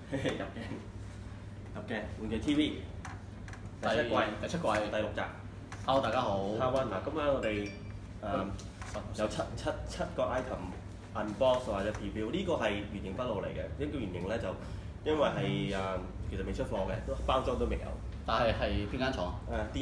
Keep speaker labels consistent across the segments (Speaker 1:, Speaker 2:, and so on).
Speaker 1: 入鏡玩具 TV 第7季第6集。
Speaker 2: Hello， 大家好。
Speaker 1: 嗱，今晚我哋有七個 item unbox 或者 preview， 呢個係原型不露嚟嘅。呢個原型咧就因為係其實未出貨嘅，都包裝都未有。
Speaker 2: 但係邊間廠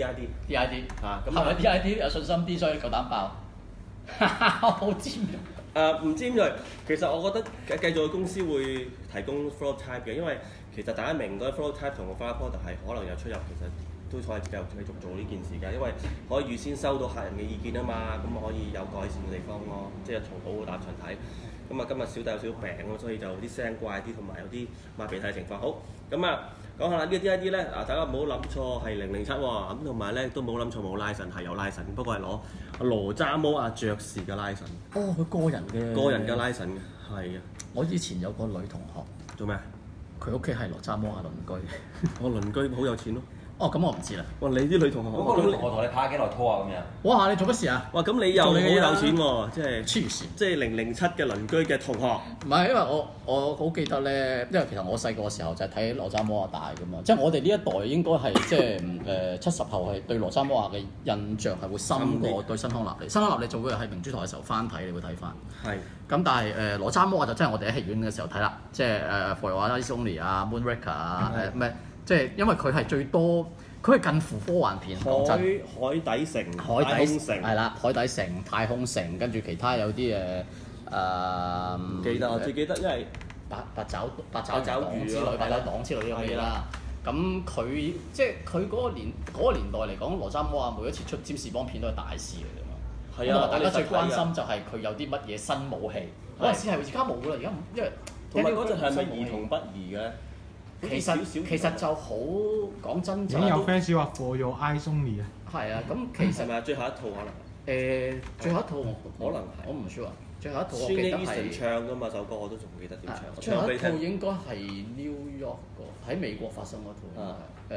Speaker 1: ？DID
Speaker 2: 嚇，咁係咪 DID 有信心啲，所以夠膽爆？好尖
Speaker 1: 唔知因為其實我覺得繼續公司會提供 flow type 嘅，因為其實大家明嗰啲 flow type 同個 file product 係可能有出入，其實都可以繼續做呢件事㗎，因為可以預先收到客人嘅意見啊嘛，咁可以有改善嘅地方咯，即係從好嘅立場睇。咁啊，今日小弟有少少病咯，所以就啲聲怪啲，同埋有啲抹鼻涕嘅情況。好，咁啊講下啦，呢個 DID 咧大家唔好諗錯係007喎，咁同埋咧都冇諗錯冇拉神，係有拉神，不過係攞羅渣摩亞爵士嘅拉神。
Speaker 2: 哦，佢個人嘅
Speaker 1: 拉神嘅，係啊。
Speaker 2: 我以前有個女同學
Speaker 1: 做咩？
Speaker 2: 佢屋企係羅渣摩亞鄰居。
Speaker 1: 我鄰居好有錢咯。
Speaker 2: 哦，咁我唔知啦。
Speaker 1: 哇！你啲女同學，
Speaker 3: 嗰個女同學同你拍幾耐拖啊？咁樣。
Speaker 2: 哇！你做乜事啊？
Speaker 1: 哇！咁你又好有錢喎，即係
Speaker 2: 黐線，
Speaker 1: 即係007嘅鄰居嘅同學。
Speaker 2: 唔係，因為我好記得咧，因為其實我細個嘅時候就係睇羅渣摩亞大㗎嘛，即係我哋呢一代應該係即係70後係對羅渣摩亞嘅印象係會深過對新康納利。新康納利就會喺明珠台嘅時候翻睇，你會睇翻。
Speaker 1: 係。
Speaker 2: 咁但係羅渣摩亞就真係我哋喺戲院嘅時候睇啦，即係For Your Eyes Only 啊、Moonraker 啊咩，即係因為佢係最多。佢係近乎科幻片，講真。
Speaker 1: 海底城、
Speaker 2: 太空城係啦，海底城、太空城，跟住其他有啲
Speaker 1: 唔記得，我最記得因為
Speaker 2: 八爪魚之類、八爪黨之類呢樣嘢啦。咁佢即係佢嗰個年代嚟講，羅渣摩亞每一次出占士邦片都係大事嚟㗎嘛。係啊，大家最關心就係佢有啲乜嘢新武器。嗰陣時係而家冇啦，而家因為
Speaker 1: 同埋嗰陣係咪兒童不宜嘅？
Speaker 2: 其實就好講真就
Speaker 4: 已經有 fans 話 For Your Eyes Only 啊。
Speaker 2: 係啊，咁其實
Speaker 1: 係咪最後一套可能？
Speaker 2: 最後一套
Speaker 1: 可能係，
Speaker 2: 我唔 sure 啊。最後一套我記得係
Speaker 1: 唱㗎嘛，首歌我都仲記得點唱。
Speaker 2: 最後一套應該係 New York 個喺美國發生嗰套。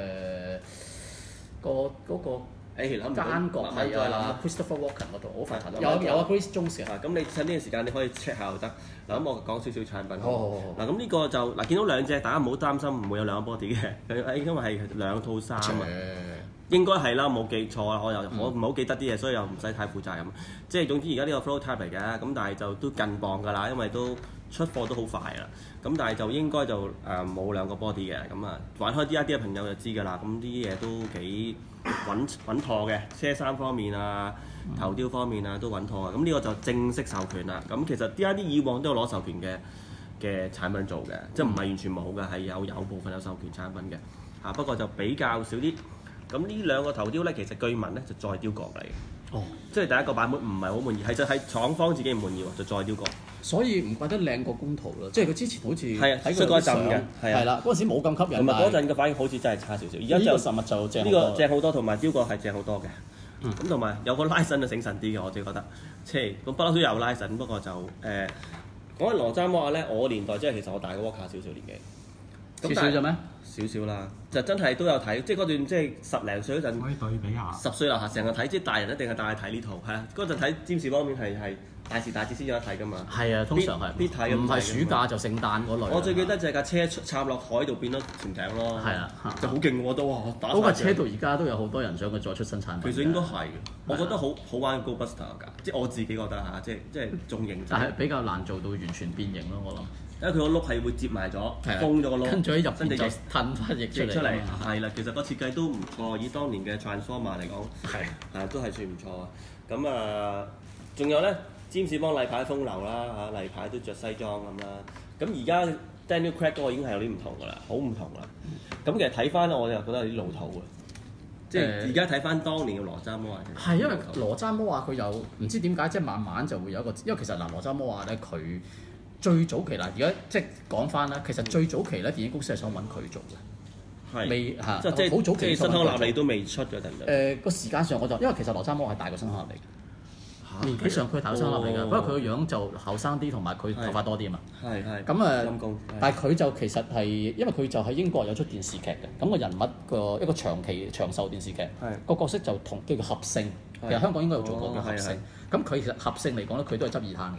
Speaker 2: 嗰個奸角係啊 Christopher Walken 嗰套，好快睇。有啊 Grace Jones 啊。
Speaker 1: 咁你趁呢個時間你可以 check 下就得。嗱咁我講少少產品。
Speaker 2: 好。
Speaker 1: 嗱咁呢個就見到兩隻，大家唔好擔心，唔會有兩個 body 嘅。因為係兩套衫啊。應該係啦，冇記錯啊！我唔係好記得啲嘢，所以又唔使太負責任。即係總之而家呢個 flow type 嚟嘅，咁但係就都近磅㗎啦，因為都出貨都好快啦。咁但係就應該就冇兩個 body 嘅，咁啊玩開 DID 嘅朋友就知㗎啦。咁啲嘢都幾穩妥嘅，車衫方面啊、頭雕方面啊都穩妥啊。咁呢個就正式授權啦。咁其實 DID 以往都有攞授權嘅產品做嘅，即係唔係完全冇嘅，係有部分有授權產品嘅。不過就比較少啲。咁呢兩個頭雕咧，其實據聞咧就再雕過嚟嘅。哦，即係第一個版本唔係好滿意，係就係廠方自己唔滿意喎，就再雕過。
Speaker 2: 所以唔怪得靚過官圖啦，即係佢之前好似
Speaker 1: 睇佢嗰陣嘅，
Speaker 2: 係啦，嗰陣時冇咁吸引。
Speaker 1: 同埋嗰陣嘅反應好似真係差少少，而家就
Speaker 2: 實物就正。
Speaker 1: 呢個正好多，同埋雕過係正好多嘅。咁同埋有個拉神就醒神啲嘅，我自己覺得。即係咁不嬲都有拉神，不過就講起羅渣摩亞咧，我年代即係其實我大過 Walker 少少年紀。
Speaker 2: 少少啫咩？
Speaker 1: 少少啦，就真係都有睇，即係嗰段即係10零歲嗰陣，
Speaker 4: 可以對比下。
Speaker 1: 10歲樓下成日睇，即係大人一定係帶佢睇呢套，係啊，嗰陣睇占士邦片係大時大節先有得睇㗎嘛。係
Speaker 2: 啊，通常係
Speaker 1: 必睇，
Speaker 2: 唔係暑假就聖誕嗰類。
Speaker 1: 我最記得就係架車插落海度變咗潛艇咯。係啊，就好勁喎都喎。
Speaker 2: 嗰架車到而家都有好多人想佢再出新產品。
Speaker 1: 其實應該係，我覺得好玩嘅 GoBuster 㗎，即係我自己覺得嚇，即係仲型。
Speaker 2: 但係比較難做到完全變形咯，我諗。
Speaker 1: 因為佢個碌係會接埋咗，封咗個碌，
Speaker 2: 跟住喺入邊就褪翻翼出嚟。
Speaker 1: 係啦，其實個設計都唔錯，以當年嘅 Transformer 嚟講，都係算唔錯啊。咁仲有咧，占士邦例牌風流啦嚇，例牌都着西裝咁啦。咁而家 Daniel Craig 嗰個已經係有啲唔同㗎啦，好唔同啦。咁其實睇翻我又覺得有啲老土嘅，即係而家睇翻當年嘅羅渣摩亞。
Speaker 2: 係因為羅渣摩亞佢有唔知點解，即係慢慢就會有一個，因為其實羅渣摩亞咧佢。最早期嗱，而家即係講翻啦，其實最早期咧，電影公司係想揾佢做嘅，未嚇，即係好早期。
Speaker 1: 新康納利都未出嘅，定
Speaker 2: 個時間上我就因為其實羅渣摩係大過新康納利，年紀上佢係大過新康納利㗎，不過佢個樣就後生啲，同埋佢頭髮多啲啊嘛。係。咁但係佢就其實係因為佢就喺英國有出電視劇嘅，咁個人物個一個長壽電視劇，個角色就同叫做合勝，其實香港應該有做過嘅合勝。咁佢其實合勝嚟講咧，佢都係執二攤嘅。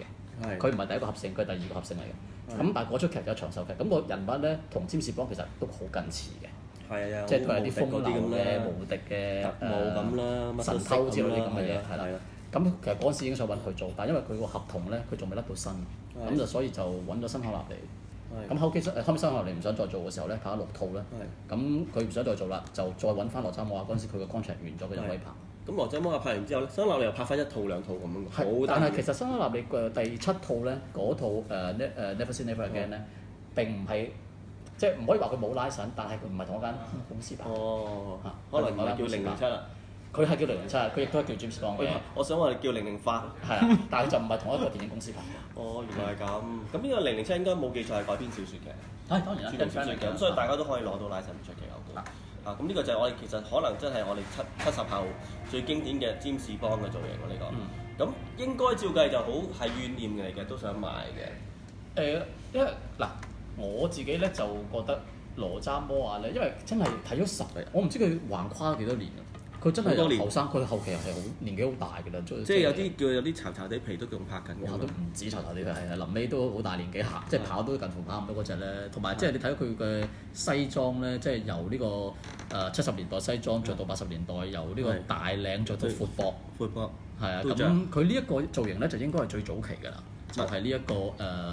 Speaker 2: 佢唔係第一個合成，佢係第二個合成嚟嘅。咁但係嗰出劇就長壽劇，咁個人物咧同占士邦其實都好近似嘅。
Speaker 1: 係啊，
Speaker 2: 即係佢係啲風流嘅、無敵嘅
Speaker 1: 特務咁啦，
Speaker 2: 神偷之類啲咁嘅嘢，係啦。咁其實嗰陣時已經想揾佢做，但係因為佢個合同咧，佢仲未甩到身，咁就所以就揾咗新康納利。咁後尾新康納利唔想再做嘅時候咧，拍咗6套咧，咁佢唔想再做啦，就再揾翻羅渣摩亞嗰陣時，佢個 contract 完咗，佢就可以拍。
Speaker 1: 咁羅渣摩亞拍完之後咧，新康納利又拍翻1套2套咁樣。
Speaker 2: 但係其實新康納利嘅第7套咧，嗰套Never Say Never Again 咧，並唔係即係唔可以話佢冇 license，但係佢唔係同一間公司拍。
Speaker 1: 可能唔係叫007啦。
Speaker 2: 佢係叫007，佢亦都係叫 James Bond 嘅。
Speaker 1: 我想話叫008。係
Speaker 2: 啊，但係就唔係同一個電影公司拍。
Speaker 1: 原來係咁。咁呢個007應該冇記錯係改編小説嘅。
Speaker 2: 當然啦，
Speaker 1: 小説嘅，咁所以大家都可以攞到 license 出奇我估。咁呢個就係我哋其實可能真係我哋70後最經典嘅占士邦嘅造型喎呢個。咁應該照計就好係怨念嚟嘅，都想買嘅。
Speaker 2: 因為嗱我自己咧就覺得羅渣摩亞咧，因為真係睇咗10年，我唔知佢橫跨咗幾多年啦。佢真係後生，佢後期係好年紀好大㗎啦，
Speaker 1: 即係有啲叫有啲巢巢地皮都仲拍緊。
Speaker 2: 都唔止巢巢地皮，係臨尾都好大年紀行，即係跑都近乎跑唔到嗰隻咧。同埋即係你睇佢嘅西裝咧，即係由呢個70年代西裝着到80年代，由呢個大領着到闊膊。闊膊。係啊，咁佢呢一個造型咧就應該係最早期㗎啦，就係呢一個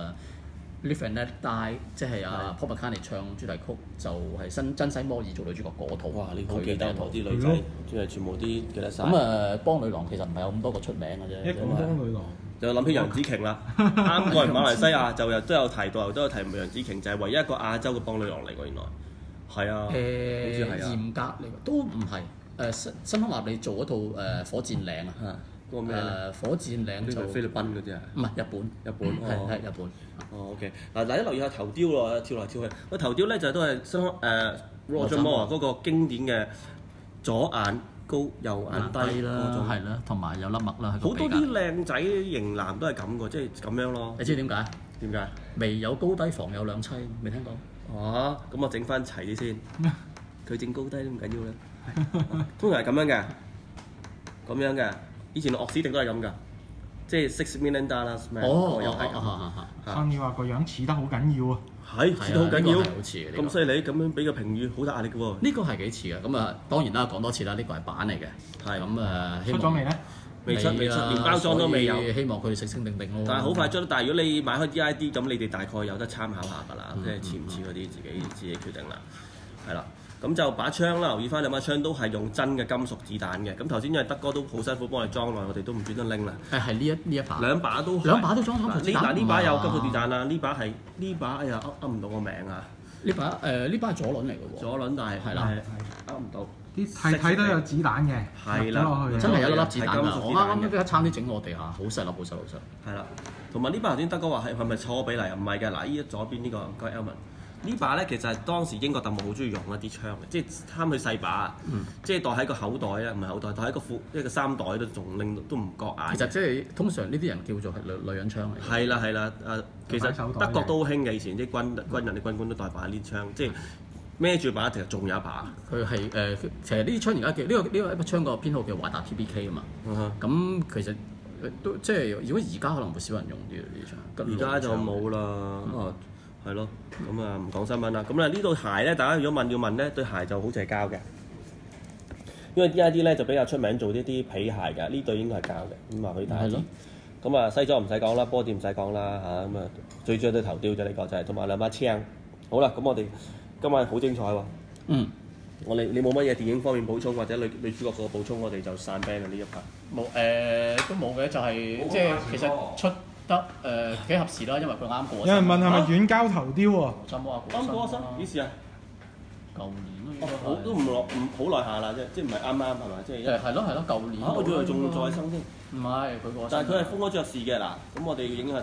Speaker 2: Live and Let Die， 即係Paul McCartney 唱主題曲，就係珍西摩爾做女主角嗰套。哇！你好記得啲女仔，即係全部啲記得晒。咁邦女郎其實唔係有咁多個出名嘅啫。
Speaker 4: 邦女郎
Speaker 1: 就諗起楊紫瓊啦，啱過嚟馬來西亞就都有提到，都有提楊紫瓊，就係唯一一個亞洲嘅邦女郎嚟㗎，原來。係啊。好似係啊。嚴格嚟都唔係新康納利做嗰套火箭嶺啊。嗰個咩火箭嶺就菲律賓嗰啲啊？唔係日本，係日本。OK。嗱，大家留意下頭雕喎，跳來跳去。個頭雕咧就都係新羅渣摩亞嗰個經典嘅左眼高右眼低啦，
Speaker 2: 係啦，同埋有粒墨啦。
Speaker 1: 好多啲靚仔型男都係咁嘅，即係咁樣咯。
Speaker 2: 你知點解？
Speaker 1: 點解？
Speaker 2: 眉有高低，房有兩棲，未聽過？
Speaker 1: 咁我整翻齊啲先。佢整高低都唔緊要啦。通常係咁樣嘅，咁樣嘅。以前樂史迪都係咁㗎，即係$6 million咩？又係咁。
Speaker 4: 所以話個樣似得好緊要啊！
Speaker 1: 似得好緊要，咁犀利，咁樣俾個評語好大壓力嘅喎。
Speaker 2: 呢個係幾似嘅，咁當然啦，講多次啦，呢個係版嚟嘅。係咁
Speaker 4: 出咗未咧？
Speaker 1: 未出，連包裝都未有。
Speaker 2: 希望佢哋醒醒定定咯。
Speaker 1: 但係好快出，但係如果你買開 DID，咁你哋大概有得參考下㗎啦，即係似唔似嗰啲自己決定啦。係啦。咁就把槍啦，留意翻兩把槍都係用真嘅金屬子彈嘅。咁頭先因為德哥都好辛苦幫我哋裝落，我哋都唔專登拎啦。
Speaker 2: 係呢一把。
Speaker 1: 兩把都
Speaker 2: 裝金屬子彈。
Speaker 1: 呢把有金屬子彈啦，呢把哎呀噏唔到個名啊！
Speaker 2: 呢把係左輪嚟嘅喎。
Speaker 1: 左輪，但係係啦，噏唔到。
Speaker 4: 啲睇到有子彈嘅。
Speaker 1: 係啦，
Speaker 2: 真係有一粒子彈啊！我啱啱差啲整落地下，好細粒。
Speaker 1: 係啦，同埋呢把頭先德哥話係咪錯比例啊？唔係嘅，嗱依左邊呢個唔該 Elman。呢把咧其實係當時英國特務好中意用一啲槍嘅，即係貪佢細把，即係袋喺個口袋啊，唔係口袋，袋喺個褲一個衫袋都仲拎都唔覺眼。
Speaker 2: 其實即係通常呢啲人叫做係女人槍嚟。
Speaker 1: 係啦，其實德國都好興嘅，以前啲軍人啲軍官都帶把呢啲槍，即係孭住把，其實仲有一把。
Speaker 2: 佢係其實呢啲槍而家叫呢個一把槍個編號叫華達 PBK 啊嘛。咁其實都即係如果而家可能會少人用啲呢啲槍。
Speaker 1: 而家就冇啦。係咯，咁唔講新聞啦。咁咧呢對鞋咧，大家如果要問咧，對鞋就好似係膠嘅，因為 DID 咧就比較出名做呢啲皮鞋嘅，呢對應該係膠嘅。咁可以睇下。咁西裝唔使講啦，波墊唔使講啦嚇。咁最主要對頭雕啫，呢個就係同埋兩把槍。好啦，咁我哋今晚好精彩喎。你冇乜嘢電影方面補充或者女主角個補充，我哋就散 band 啦呢一 part。
Speaker 2: 冇都冇嘅，就係即係其實出得幾合時啦，因為佢啱過。
Speaker 4: 有人問係咪軟膠頭雕喎？
Speaker 1: 啱過身幾時啊？
Speaker 2: 舊年
Speaker 1: 好都唔好耐下啦，即係唔係啱係嘛？即係
Speaker 2: 係咯，舊年。
Speaker 1: 我仲以為仲在生添。
Speaker 2: 唔係佢過身。
Speaker 1: 但係佢係封咗爵士嘅嗱，咁我哋要影下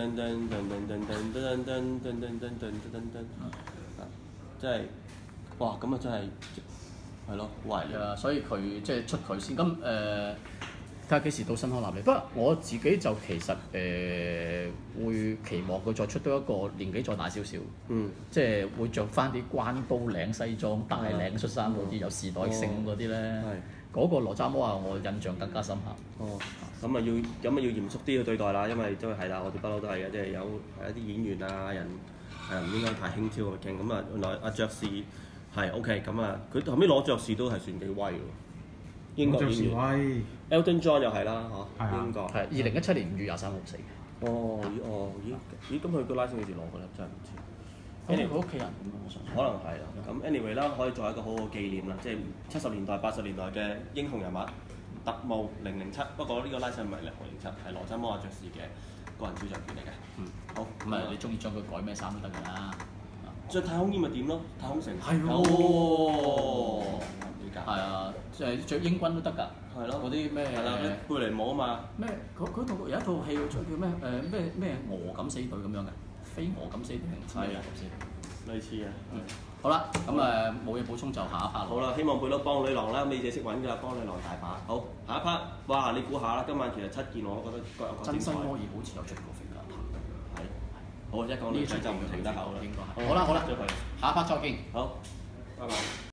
Speaker 1: 即係哇！咁啊真係係咯，好懷念。
Speaker 2: 所以佢即係出佢先咁睇下幾時到新康納利。不過我自己就其實會期望佢再出到一個年紀再大少少，即係會着翻啲關刀領西裝、大領恤衫嗰啲有時代性嗰啲咧。 嗰個羅渣摩亞我印象更加深刻。
Speaker 1: 哦，咁啊要嚴肅啲去對待啦，因為都係啦，我哋不嬲都係嘅，即係有一啲演員啊人係唔應該太輕佻去傾。咁啊，原來阿爵士係 OK，咁啊佢後尾攞爵士都係算幾威喎。英國演員 Elton John 又係啦嚇，英國
Speaker 2: 係2017年5月23號死嘅。
Speaker 1: 咦咁佢個 license 幾時攞嘅咧？真係唔知。
Speaker 2: 佢屋企人咁樣，我相信。
Speaker 1: 可能係啦。咁 anyway 啦，可以作為一個好好紀念啦，即係70年代、80年代嘅英雄人物，特務007。不過呢個 license 唔係007，係羅渣摩亞爵士嘅個人肖像權嚟嘅。好。
Speaker 2: 咁你中意將佢改咩衫都得㗎啦。
Speaker 1: 着太空衣咪點咯？太空城。
Speaker 2: 係喎。係啊，着英軍都得㗎。係咯。嗰啲咩？
Speaker 1: 係啦，貝尼姆啊嘛。
Speaker 2: 咩？佢同有一套戲叫咩鵝敢死隊咁樣嘅。飛鵝敢死隊定係咩？
Speaker 1: 類似嘅。
Speaker 2: 好啦，咁冇嘢補充就下一 part。
Speaker 1: 好啦，希望貝佬幫女郎啦，你自己識揾㗎啦，幫女郎大把。好，下一 part，哇！你估下啦，今晚其實7件我覺得各有各精彩。真心魔兒好似有着過飛㗎。係。好，一講呢出就唔停得口啦。應該係。好啦，下一 part 再見。好，拜拜。